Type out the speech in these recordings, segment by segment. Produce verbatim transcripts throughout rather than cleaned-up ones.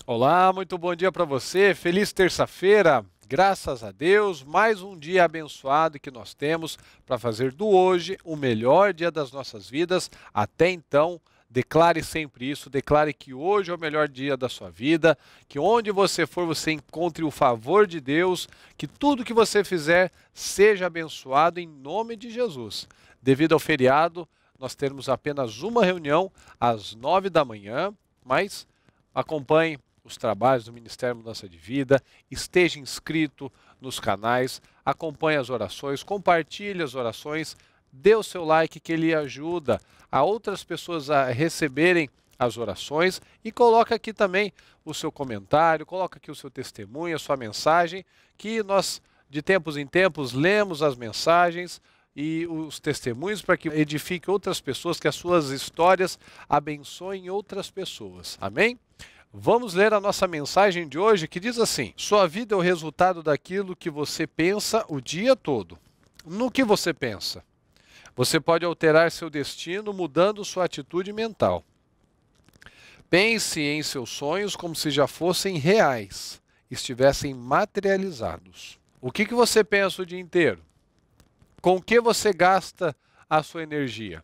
Olá, muito bom dia para você. Feliz terça-feira. Graças a Deus, mais um dia abençoado que nós temos para fazer do hoje o melhor dia das nossas vidas. Até então, declare sempre isso, declare que hoje é o melhor dia da sua vida, que onde você for você encontre o favor de Deus, que tudo que você fizer seja abençoado em nome de Jesus. Devido ao feriado, nós teremos apenas uma reunião às nove da manhã, mas acompanhe os trabalhos do Ministério Mudança de Vida, esteja inscrito nos canais, acompanhe as orações, compartilhe as orações, dê o seu like que ele ajuda a outras pessoas a receberem as orações e coloca aqui também o seu comentário, coloca aqui o seu testemunho, a sua mensagem, que nós de tempos em tempos lemos as mensagens e os testemunhos para que edifique outras pessoas, que as suas histórias abençoem outras pessoas. Amém? Vamos ler a nossa mensagem de hoje que diz assim: sua vida é o resultado daquilo que você pensa o dia todo. No que você pensa? Você pode alterar seu destino mudando sua atitude mental. Pense em seus sonhos como se já fossem reais, estivessem materializados. O que, que você pensa o dia inteiro? Com o que você gasta a sua energia?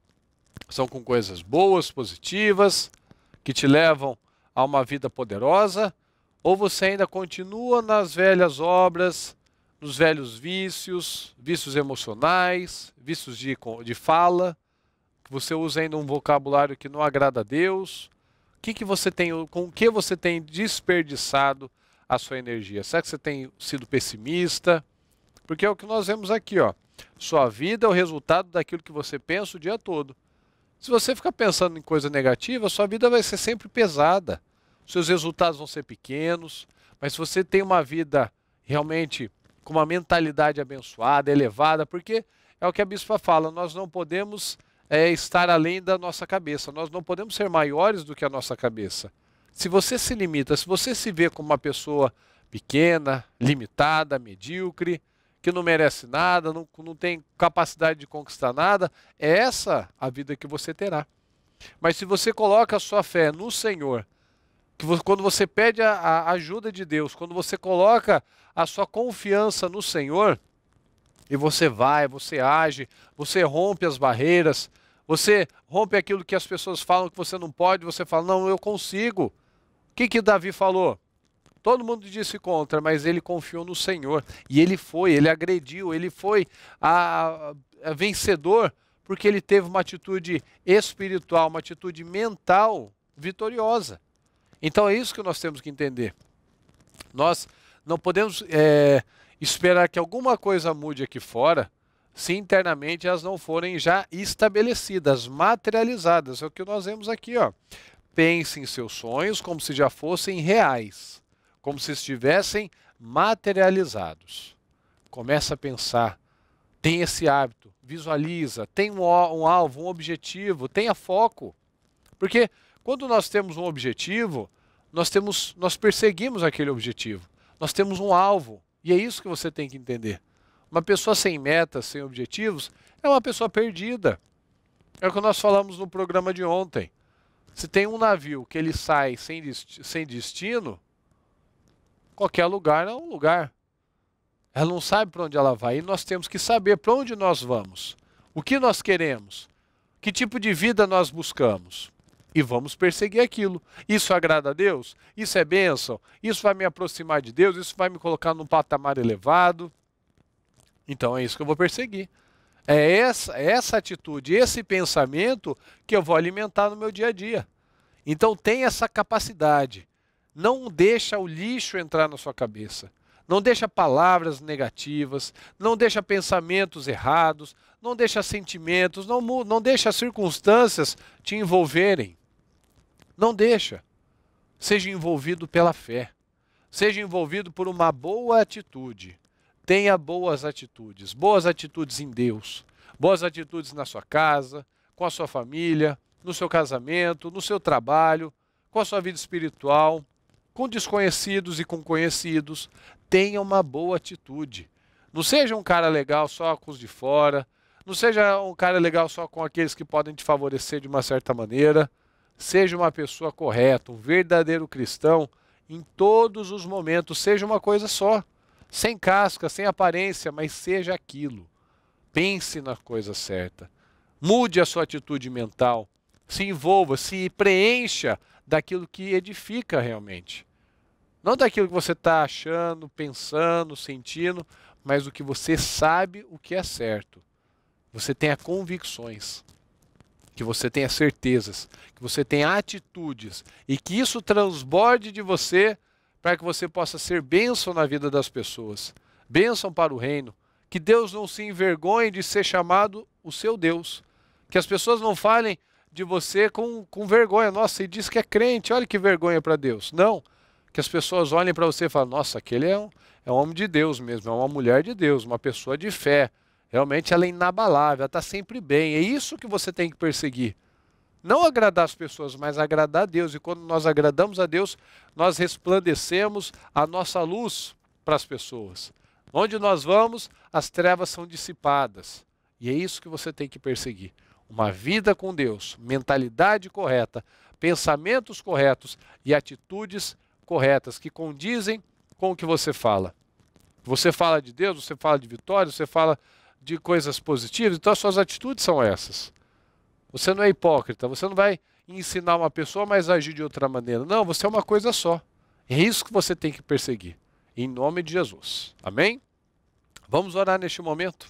São com coisas boas, positivas, que te levam a uma vida poderosa, ou você ainda continua nas velhas obras, nos velhos vícios, vícios emocionais, vícios de, de fala, que você usa ainda um vocabulário que não agrada a Deus? O que, que você tem, com o que você tem desperdiçado a sua energia? Será que você tem sido pessimista? Porque é o que nós vemos aqui, ó. Sua vida é o resultado daquilo que você pensa o dia todo. Se você ficar pensando em coisa negativa, sua vida vai ser sempre pesada. Seus resultados vão ser pequenos. Mas se você tem uma vida realmente com uma mentalidade abençoada, elevada, porque é o que a bispa fala, nós não podemos é, estar além da nossa cabeça. Nós não podemos ser maiores do que a nossa cabeça. Se você se limita, se você se vê como uma pessoa pequena, limitada, medíocre, que não merece nada, não, não tem capacidade de conquistar nada, é essa a vida que você terá. Mas se você coloca a sua fé no Senhor, que você, quando você pede a, a ajuda de Deus, quando você coloca a sua confiança no Senhor, e você vai, você age, você rompe as barreiras, você rompe aquilo que as pessoas falam que você não pode, você fala, não, eu consigo. O que que Davi falou? Todo mundo disse contra, mas ele confiou no Senhor. E ele foi, ele agrediu, ele foi a, a vencedor, porque ele teve uma atitude espiritual, uma atitude mental vitoriosa. Então é isso que nós temos que entender. Nós não podemos é, esperar que alguma coisa mude aqui fora, se internamente elas não forem já estabelecidas, materializadas. É o que nós vemos aqui, ó. Pense em seus sonhos como se já fossem reais, como se estivessem materializados. Começa a pensar, tem esse hábito, visualiza, tem um, um alvo, um objetivo, tenha foco. Porque quando nós temos um objetivo, nós, temos, nós perseguimos aquele objetivo. Nós temos um alvo, e é isso que você tem que entender. Uma pessoa sem metas, sem objetivos, é uma pessoa perdida. É o que nós falamos no programa de ontem. Se tem um navio que ele sai sem, desti- sem destino, qualquer lugar é um lugar. Ela não sabe para onde ela vai. E nós temos que saber para onde nós vamos. O que nós queremos. Que tipo de vida nós buscamos. E vamos perseguir aquilo. Isso agrada a Deus? Isso é bênção? Isso vai me aproximar de Deus? Isso vai me colocar num patamar elevado? Então é isso que eu vou perseguir. É essa, essa atitude, esse pensamento que eu vou alimentar no meu dia a dia. Então tem essa capacidade. Não deixa o lixo entrar na sua cabeça. Não deixa palavras negativas, não deixa pensamentos errados, não deixa sentimentos, não, não deixa circunstâncias te envolverem. Não deixa. Seja envolvido pela fé. Seja envolvido por uma boa atitude. Tenha boas atitudes. Boas atitudes em Deus. Boas atitudes na sua casa, com a sua família, no seu casamento, no seu trabalho, com a sua vida espiritual, com desconhecidos e com conhecidos. Tenha uma boa atitude. Não seja um cara legal só com os de fora. Não seja um cara legal só com aqueles que podem te favorecer de uma certa maneira. Seja uma pessoa correta, um verdadeiro cristão em todos os momentos. Seja uma coisa só, sem casca, sem aparência, mas seja aquilo. Pense na coisa certa. Mude a sua atitude mental. Se envolva, se preencha daquilo que edifica realmente. Não daquilo que você está achando, pensando, sentindo, mas o que você sabe o que é certo. Você tenha convicções, que você tenha certezas, que você tenha atitudes e que isso transborde de você para que você possa ser bênção na vida das pessoas, bênção para o reino, que Deus não se envergonhe de ser chamado o seu Deus, que as pessoas não falem de você com, com vergonha. Nossa, ele diz que é crente, olha que vergonha para Deus. Não, que as pessoas olhem para você e falem, nossa, aquele é um, é um homem de Deus mesmo, é uma mulher de Deus, uma pessoa de fé. Realmente ela é inabalável, ela está sempre bem. É isso que você tem que perseguir. Não agradar as pessoas, mas agradar a Deus. E quando nós agradamos a Deus, nós resplandecemos a nossa luz para as pessoas. Onde nós vamos, as trevas são dissipadas. E é isso que você tem que perseguir. Uma vida com Deus, mentalidade correta, pensamentos corretos e atitudes corretas que condizem com o que você fala. Você fala de Deus, você fala de vitória, você fala de coisas positivas, então as suas atitudes são essas. Você não é hipócrita, você não vai ensinar uma pessoa, mas agir de outra maneira. Não, você é uma coisa só. É isso que você tem que perseguir. Em nome de Jesus. Amém? Vamos orar neste momento.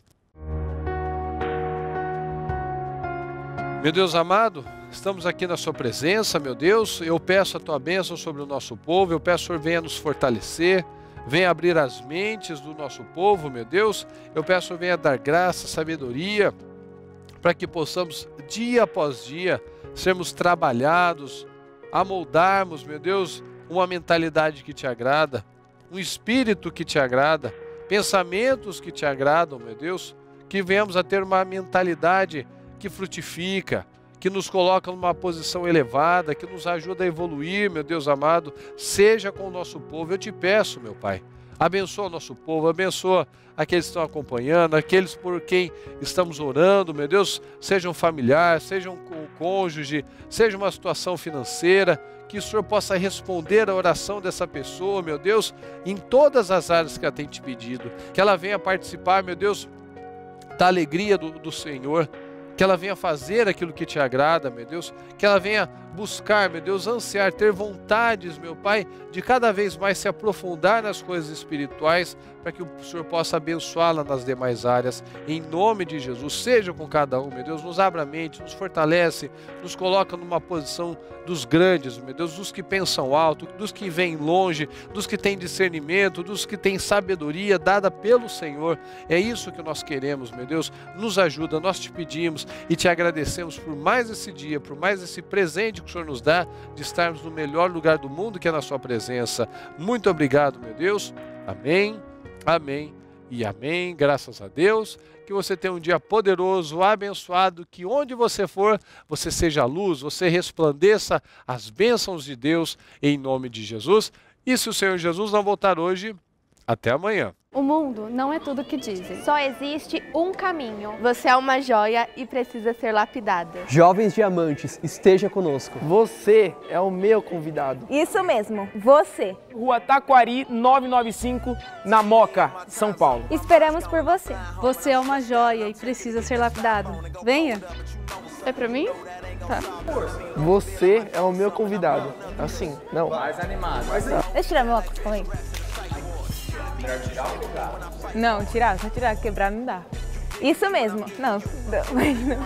Meu Deus amado, estamos aqui na sua presença, meu Deus. Eu peço a tua bênção sobre o nosso povo. Eu peço, Senhor, venha nos fortalecer. Venha abrir as mentes do nosso povo, meu Deus. Eu peço, venha dar graça, sabedoria, para que possamos, dia após dia, sermos trabalhados, amoldarmos, meu Deus, uma mentalidade que te agrada, um espírito que te agrada, pensamentos que te agradam, meu Deus, que venhamos a ter uma mentalidade que frutifica, que nos coloca numa posição elevada, que nos ajuda a evoluir, meu Deus amado. Seja com o nosso povo, eu te peço, meu Pai. Abençoa o nosso povo, abençoa aqueles que estão acompanhando, aqueles por quem estamos orando, meu Deus, seja um familiar, seja um cônjuge, seja uma situação financeira, que o Senhor possa responder a oração dessa pessoa, meu Deus, em todas as áreas que ela tem te pedido, que ela venha participar, meu Deus, da alegria do, do Senhor, que ela venha fazer aquilo que te agrada, meu Deus, que ela venha buscar, meu Deus, ansiar, ter vontades, meu Pai, de cada vez mais se aprofundar nas coisas espirituais, para que o Senhor possa abençoá-la nas demais áreas, em nome de Jesus. Seja com cada um, meu Deus, nos abra a mente, nos fortalece, nos coloca numa posição dos grandes, meu Deus, dos que pensam alto, dos que vêm longe, dos que têm discernimento, dos que têm sabedoria dada pelo Senhor. É isso que nós queremos, meu Deus, nos ajuda, nós te pedimos e te agradecemos por mais esse dia, por mais esse presente que o Senhor nos dá, de estarmos no melhor lugar do mundo, que é na sua presença. Muito obrigado, meu Deus. Amém, amém e amém. Graças a Deus. Que você tenha um dia poderoso, abençoado, que onde você for, você seja luz, você resplandeça as bênçãos de Deus, em nome de Jesus. E se o Senhor Jesus não voltar hoje, até amanhã. O mundo não é tudo o que dizem. Só existe um caminho. Você é uma joia e precisa ser lapidada. Jovens diamantes, esteja conosco. Você é o meu convidado. Isso mesmo, você. Rua Taquari, novecentos e noventa e cinco, na Moca, São Paulo. Esperamos por você. Você é uma joia e precisa ser lapidado. Venha. É pra mim? Tá. Você é o meu convidado. Assim, não. Mais animado. Deixa eu tirar meu óculos, calma aí. Não, tirar, só tirar, quebrar não dá. Isso mesmo. Não, não.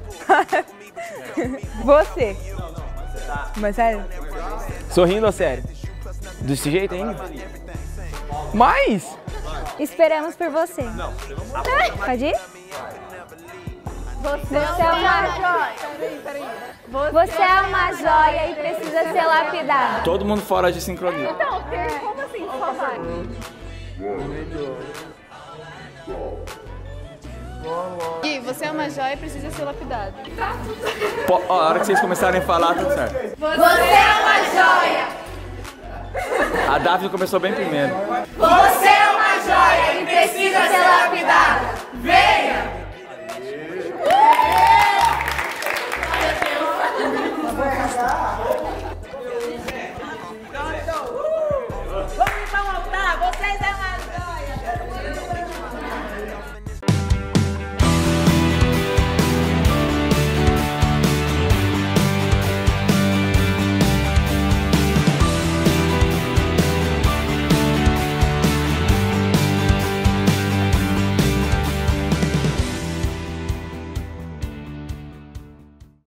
Você. Mas sério? Sorrindo ou sério? Desse jeito ainda? Mas... Esperamos por você. Pode ir? Você, você é uma joia. Peraí, peraí. Você, você é uma joia e precisa ser lapidado. Todo mundo fora de sincronia. Então, como assim? Só vai. Gui, você é uma joia e precisa ser lapidado. Pô, ó, a hora que vocês começarem a falar, tudo certo. Você é uma joia. A Daphne começou bem primeiro. Você é uma joia e precisa ser lapidado.